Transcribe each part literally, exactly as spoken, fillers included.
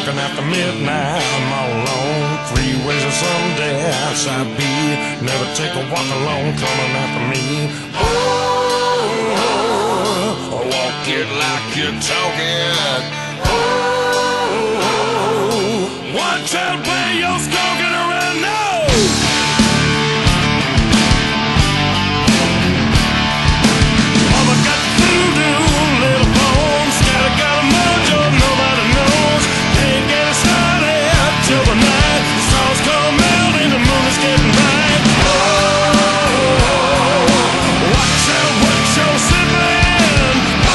smoking after midnight. I'm all alone. Freeways of someday outside B. Never take a walk alone, coming after me. Oh, walk it like you're talking. Oh, watch out where you're stalking around now. Mama got the voodoo, little bones. Scattered got a mojo, nobody knows. Ain't getting started till the night. The stars come out and the moon is getting bright. Oh, watch out what you're sipping. Oh,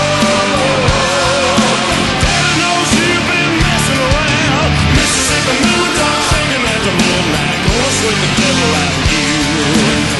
Daddy knows you've been messing around. Mississippi moon dog shaking at the midnight. Gonna swing the devil out of you.